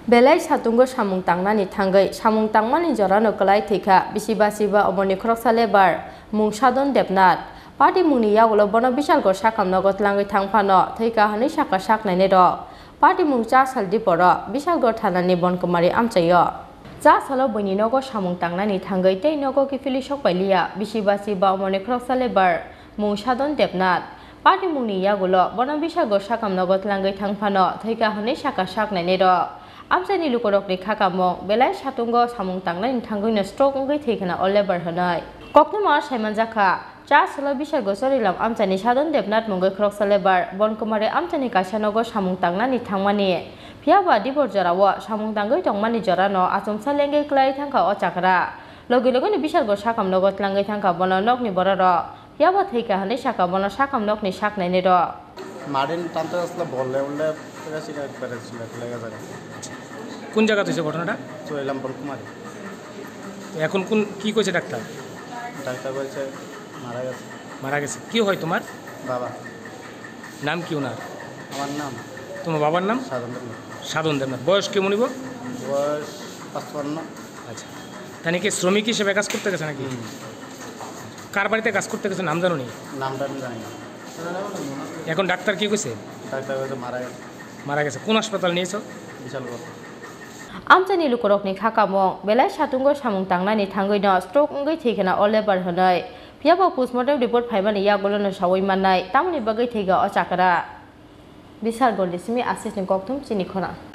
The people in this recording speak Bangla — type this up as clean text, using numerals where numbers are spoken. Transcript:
Belai satunggo samung tangnani thangai samung tangmani jorano kalai thika bisiba omoni khoroksa lebar mung sadon debnat party mungni yagulo bono bishal go sakam nogot langai thangphano thika hani saka saknaine ro party mung cha saldi poro bishal go thanani bonkumari amchayo cha salo boni nogo samung tangnani thangai tei nogo kifili sokpailia bisiba omoni khoroksa lebar mung sadon debnat party mungni yagulo bono bishal go sakam nogot langai thangphano thika hani saka saknaine ro Amsani lukorok ni kakamo belai satunggo samung tangnani thanggoi stroke ngai thekana olebar hanai koknoma saiman jaka cha sala bisal gosori lam amsani sadon debnat mongoi khoroksa lebar bonkumare amsani kasanogo samung tangnani thangmani phiaba dibor jarawo samung tanggoi tongmani jorano achomsa lengge klai thangka o chakra logoni bisal go sakam nogot langai thangka bono nokni boraro phiaba theka hanai saka bono sakam nokni saknaini ro মারিন টানতে আসলে বললে উল্লে সিগারেট পেরেছিল লেগে যাবে কোন জায়গা হয়েছে ঘটনাটা চইলাম বলকুমারি এখন কোন কি কইছে ডাক্তার ডাক্তার বলছে মারা গেছে কি হয় তোমার বাবা নাম কি ওনার আমার নাম তোমার বাবার নাম সাধন দেবনাথ বয়স কেমন নিব বয়স 55 আচ্ছা তাহলে কি শ্রমিক হিসেবে কাজ করতে গেছে নাকি কার বাড়িতে কাজ করতে গেছে নাম জানো নি নামটা আমি জানি না এখন ডাক্তার কি কইছে ডাক্তার বলছে মারা গেছে কোন হাসপাতাল নিয়েছো Bishalgarh Amsani lukorok ni kakamo belai satunggo samung tangnani thanggoi no stroke ngai thekana olebar hanai phiaba postmortem report phaimani yagulo no sawai manai tamni bagai thega o chakra Bisal Goldismi assistant kokthum chini khona